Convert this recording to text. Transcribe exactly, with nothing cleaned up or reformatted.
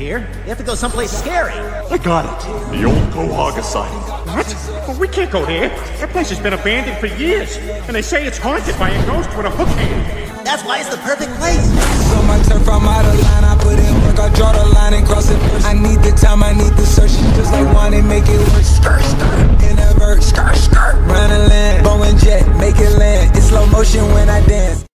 here. You have to go someplace scary. I got it. The old Quahog asylum. What? Well, we can't go there. That place has been abandoned for years. And they say it's haunted by a ghost with a hook hand. That's why it's the perfect place. So my turf, I'm out of line. I put in work, I draw the line and cross it first. I need the time, I need the search. Just like one and make it work. Skirt, skirt. In a verse, skirt, skirt. Run a land, bow and jet, make it land. It's slow motion when I dance.